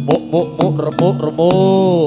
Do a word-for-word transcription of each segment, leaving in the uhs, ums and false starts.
Muk muk muk remuk remuk.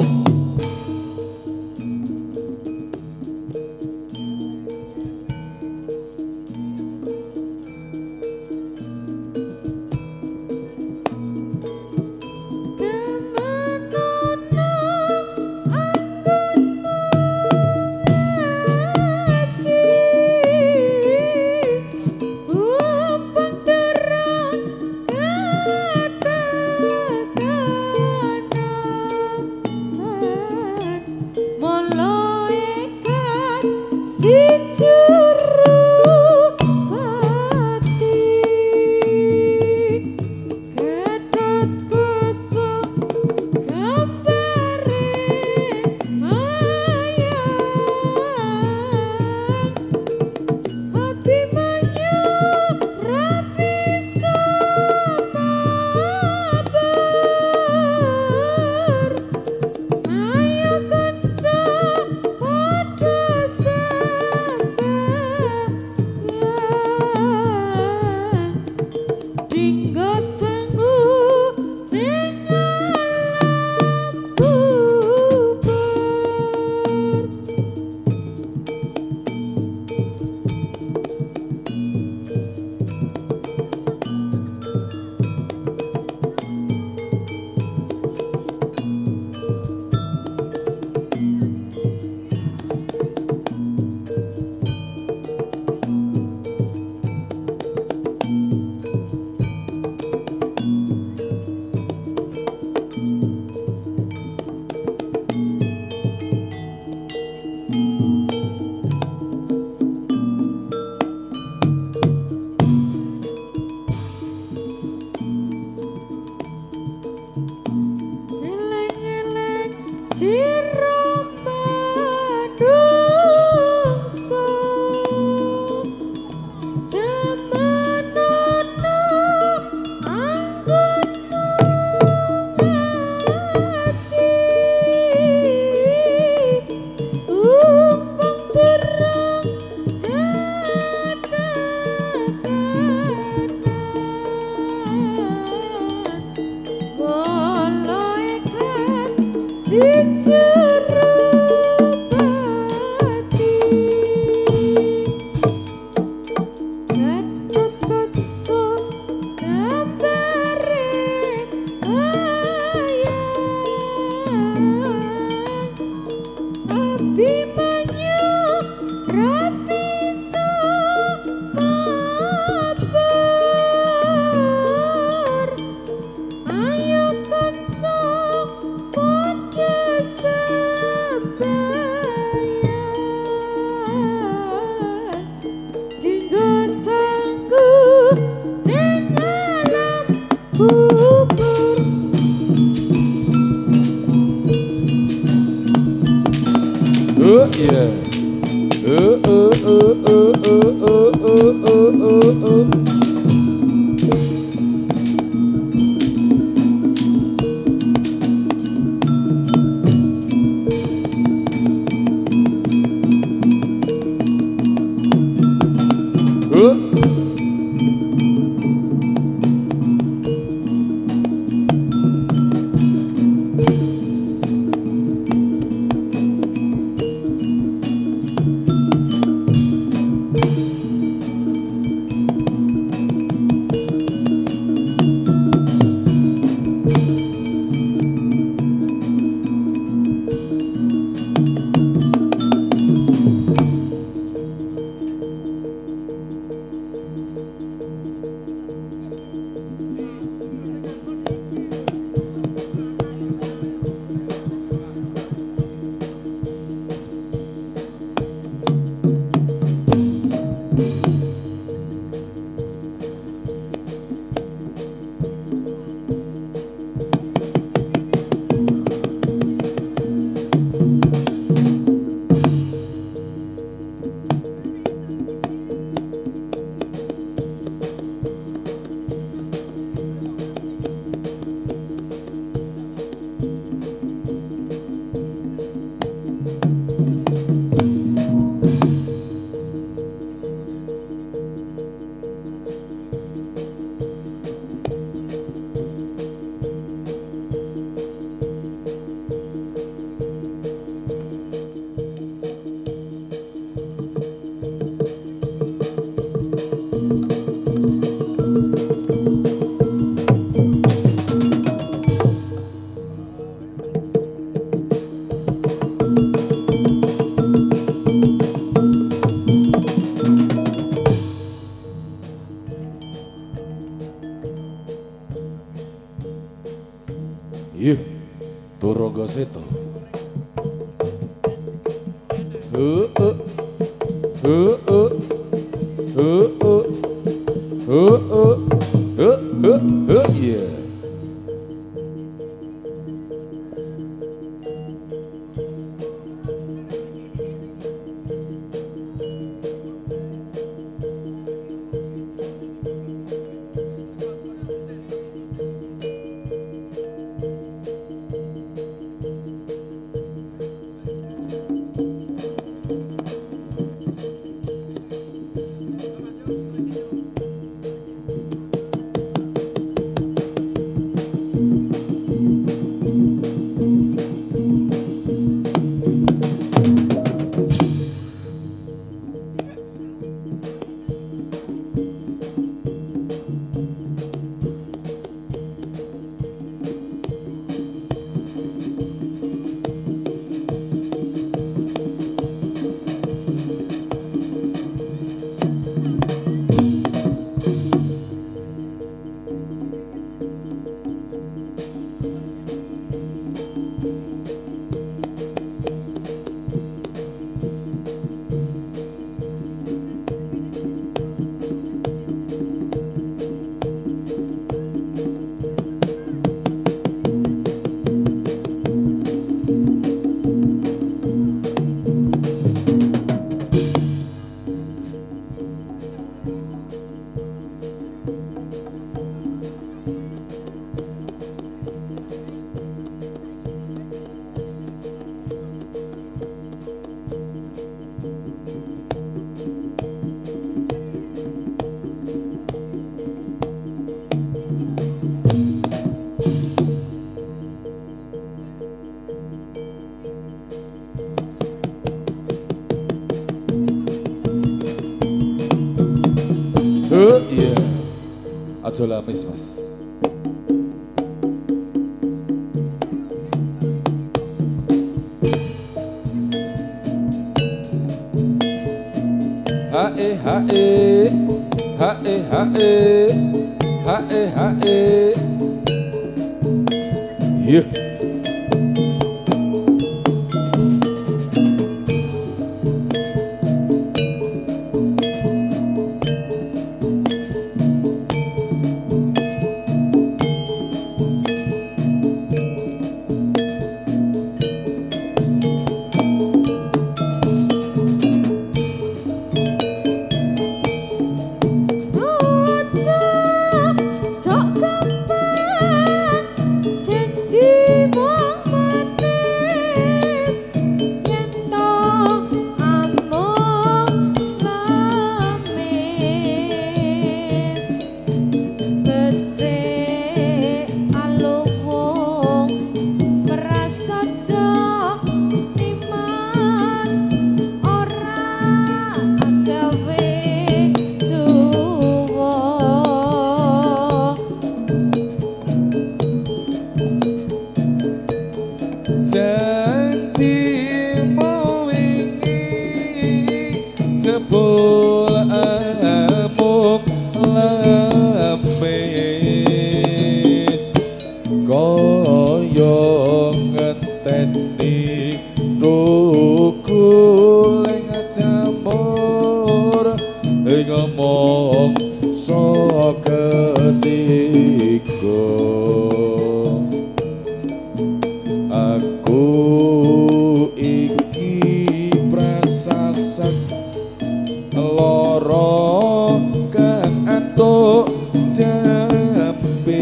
Ih, Turaga Seta. Uh, uh, uh, uh, uh, uh, uh, uh, uh, uh, uh, yeah. Uh, iya, aja lamis mas. Hae hae, hae hae, hae hae. Iya. Jebul amuk lamis kaya ngenteni ruku ing jamur ing ngomong saketiko aku iki prasasat loro kang atuk jambe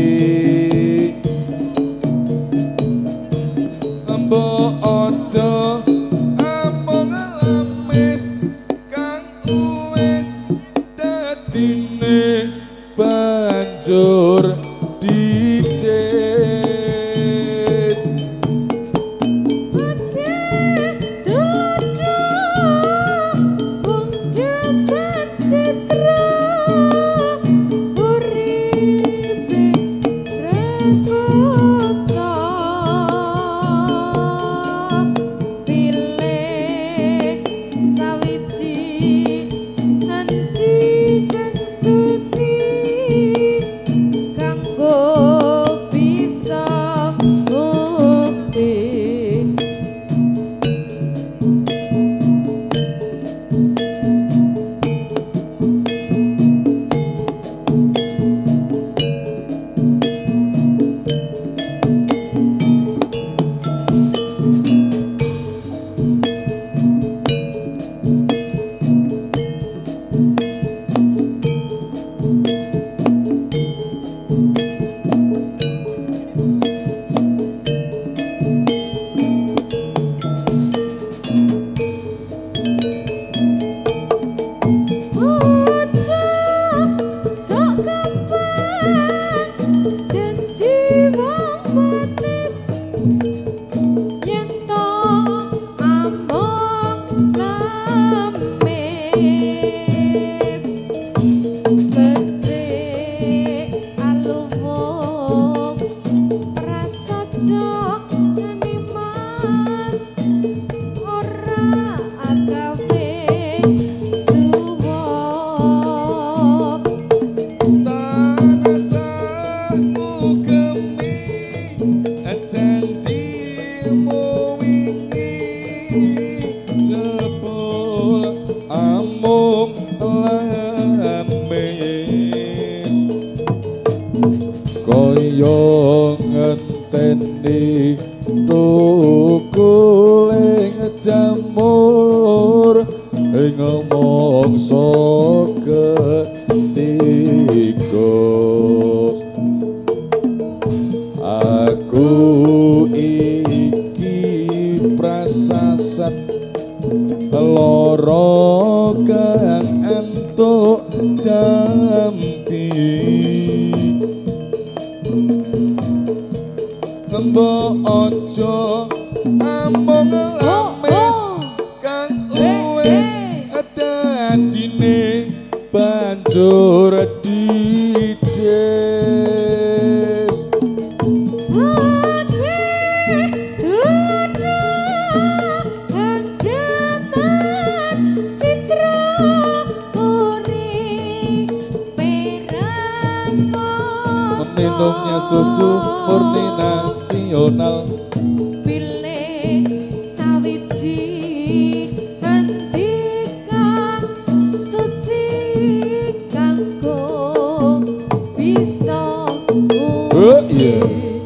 mbok aja amung lamis kang wis dadine banjur didis Kang yo ngenteni tukuling jamur ing mangsa ketiga aku iki prasasat loro kang entuk jampi mbok aja amung lamis kang wis dadine banjur dides minumnya susu murni nasional pilih sawiji ngendika suci kanggo bisa oh iya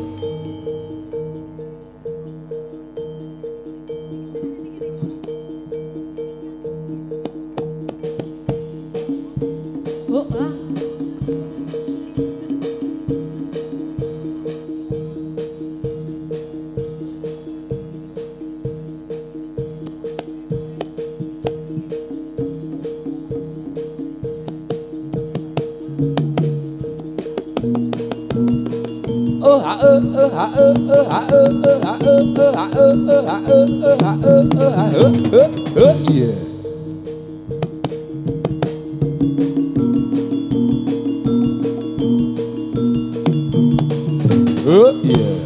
oh ah yeah. Oh yeah.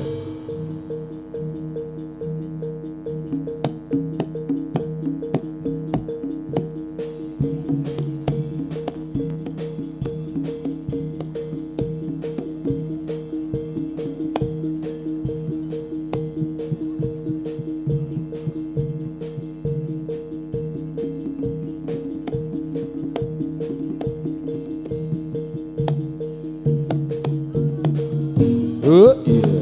Oh iya.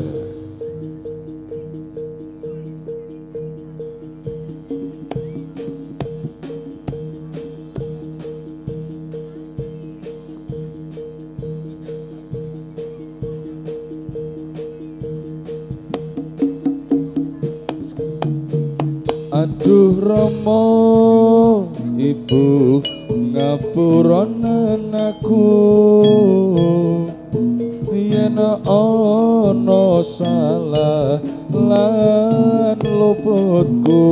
Aduh Rama ibu ngapuronen aku yen ana salah lan luputku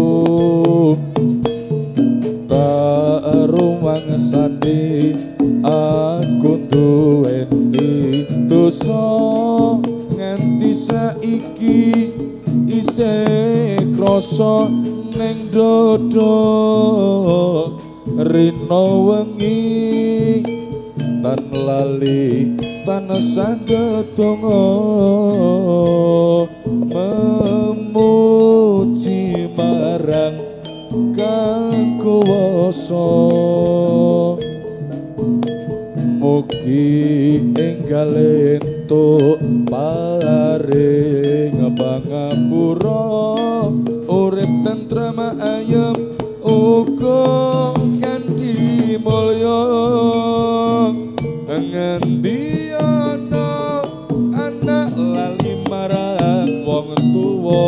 tak rumangsani aku duweni dosa nganti saiki isih krasa ning dodo rino wengi tan lali tan sanggetongo memuji marang kang kuwasa mugi enggal entuk paring pangapura urip tentrem ayem uga kanthi mulya ngendi ana anak lali marang wong tuwa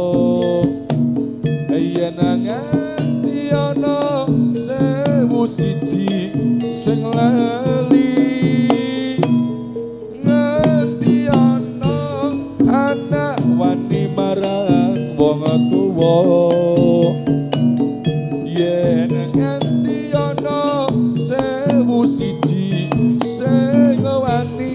yen nganti ana sewu siji sing lali nganti ana anak wani marang wong tuwa yen nganti ana sewu siji sing wani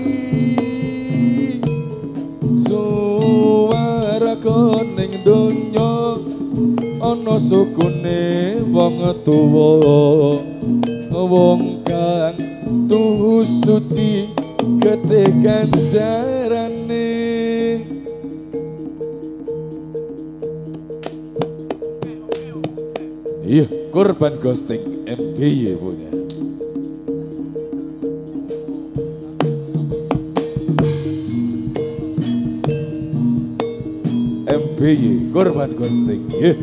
suara ning donya ana sukune wong tuwa wong kang tuhu suci gedhe ganjarane iya korban ghosting M B Y punya B Y Korban Ghosting. Yeah.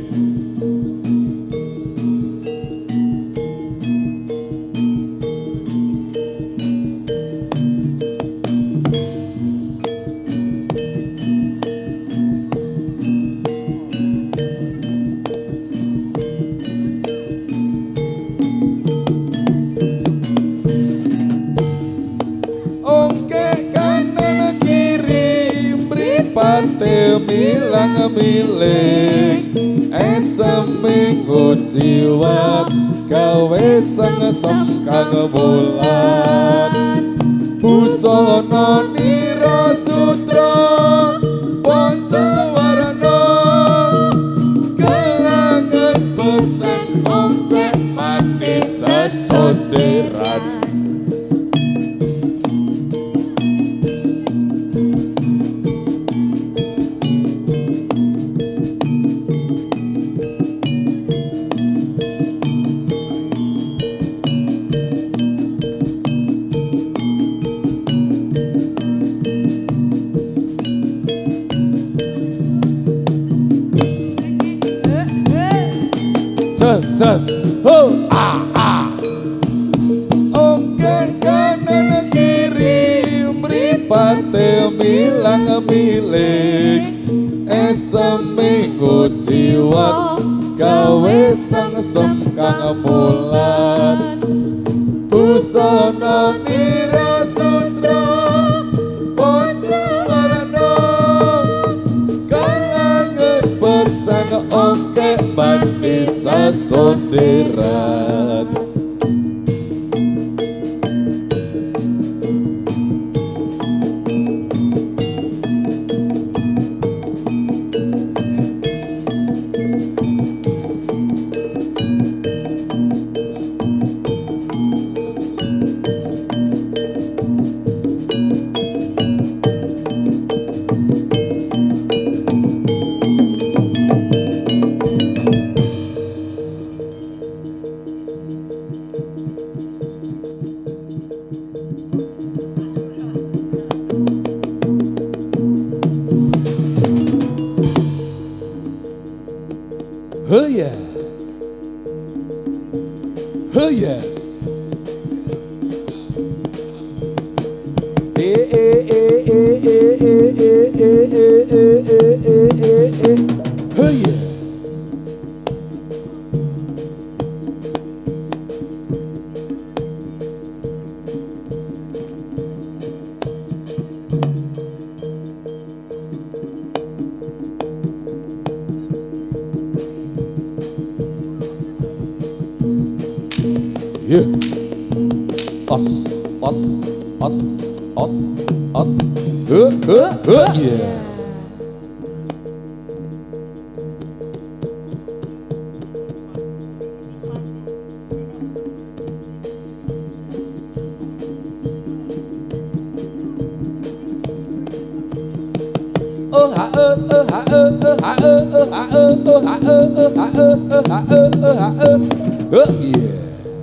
Milang milik seminggu jiwa gawe sang kang bulan busana nira sutra pancawarna kelangan pesan ongkek manis sesonderan. Just, oh, ah, ah. Ongkek kanan kiri mripate milang milik seminggu jiwa gawe sang semkang bulan busana nira sutra pancawarna kalangan bersama ongkek manis sonderan. Oh yeah, oh yeah. Eh eh eh eh eh eh eh eh eh eh eh eh. Oh yeah. Yeah. Os, os, os, os, os. Uh, uh, uh, yeah. Oh ha uh uh ha uh uh ha uh uh ha uh uh ha uh uh ha uh uh ha uh uh ha uh. Oh yeah.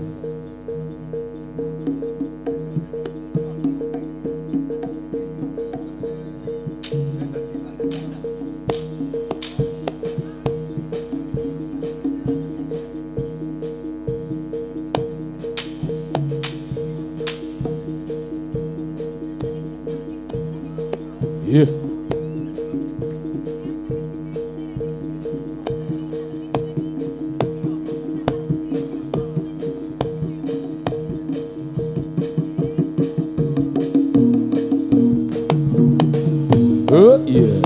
Yeah. Oh yeah.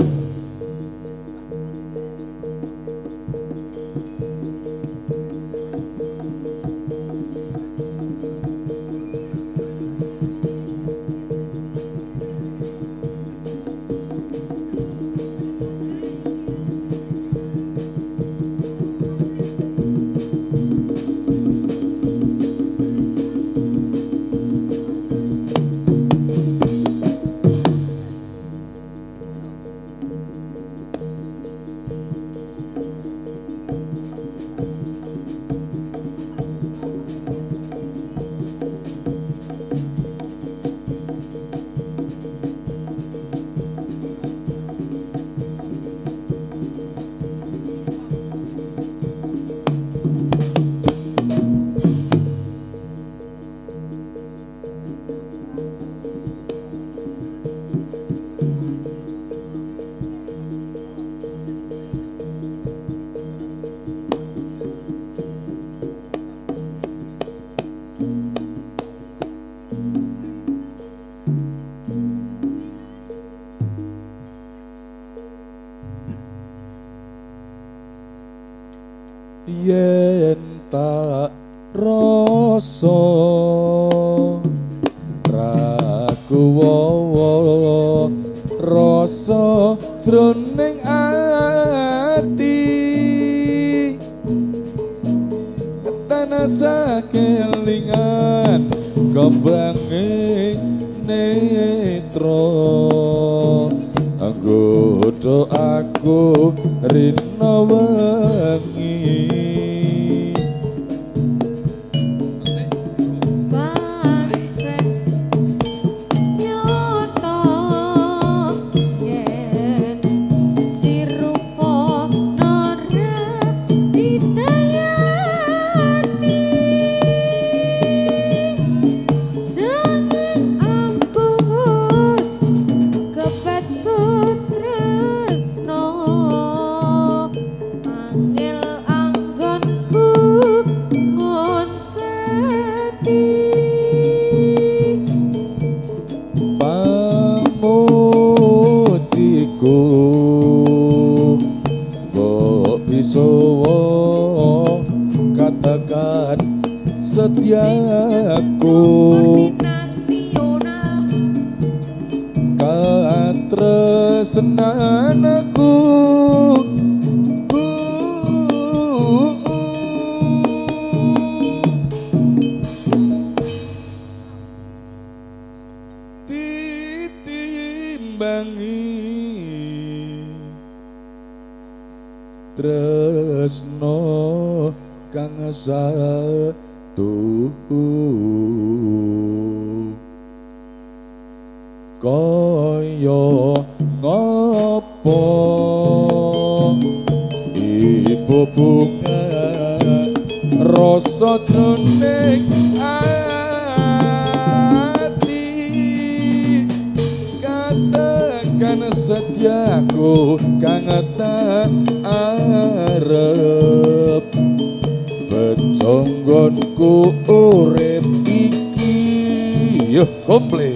wowo rasa jroning ati tanah sakelingan kembanging netro anggodo aku rino wengi setiaku katresnanku ditimbangi tresno kang satu kaya ngopo ibu bunga rasa jroning ati katakan setiaku kang tak arep beconggonku urip iki yo komplit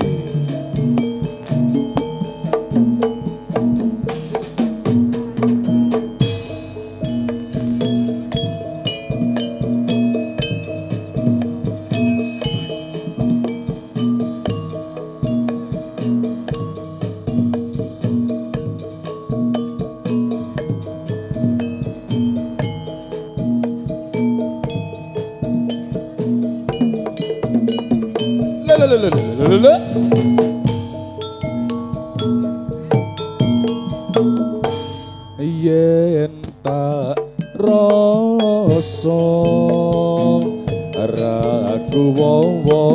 yen tak rasa ragu wowo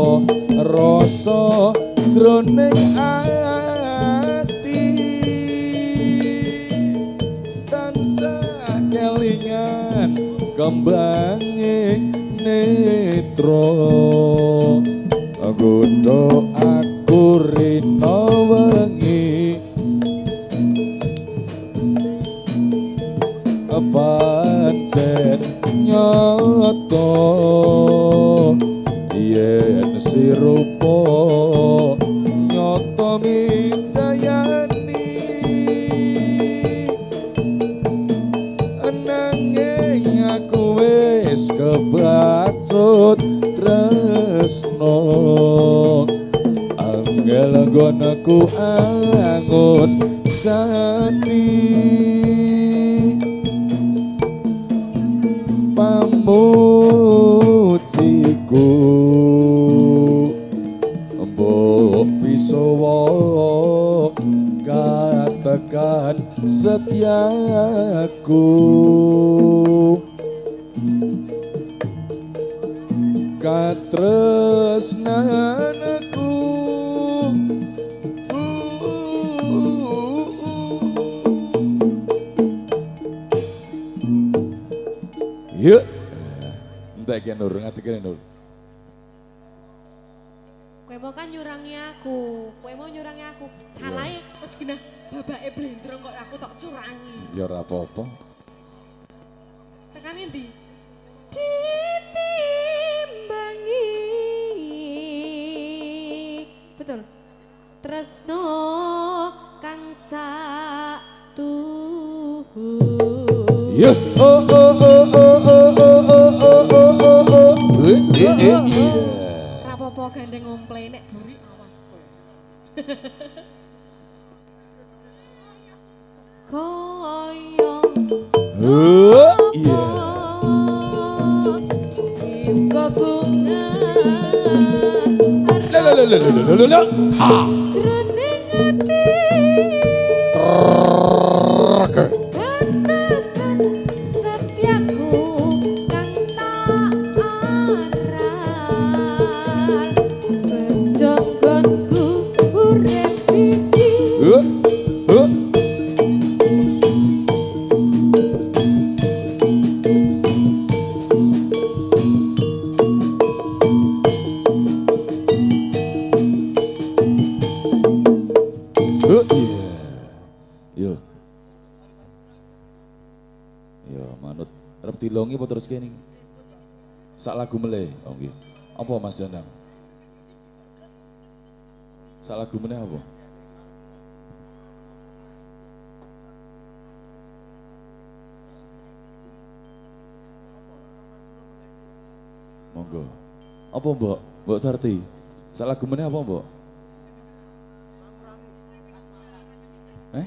rasa jroning ati tansah kelingan kembanging netro godho aku rino wengi pancen nyoto yen sirupa nyoto midayani nanging aku wis kebacut tresno angel nggonku angun jati pamujiku mbok bisawa katakan setiaku katresnanku yuk entek ki Nur ngadeg Nur kowe mau kan nyurangi aku kowe mau nyurangi aku salahe wis genah babake blendrong kok aku tak curangi ya ora apa-apa tekan endi ditimbangi betul tresno kang satu yo oh oh oh oh oh oh oh oh oh oh rapopo gandeng ngomple nek buri awas kowe Koyo Oh, iya. Iba bunga La la la la la la la la. Ah. jroning ati Oke. katakan setiaku kang tak aral penjonggonku urip iki Uh. Uh. Uh, iya. Yo. Yo, manut. Arep dilongi apa terus kene? Sak lagu meleh. Oh nggih. Apa Mas Danang? Sak lagu meneh apa? Monggo. Apa Mbok? Mbok Sarti. Sak lagu meneh apa Mbok? Eh?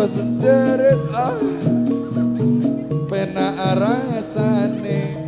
sejerit ah penak rasane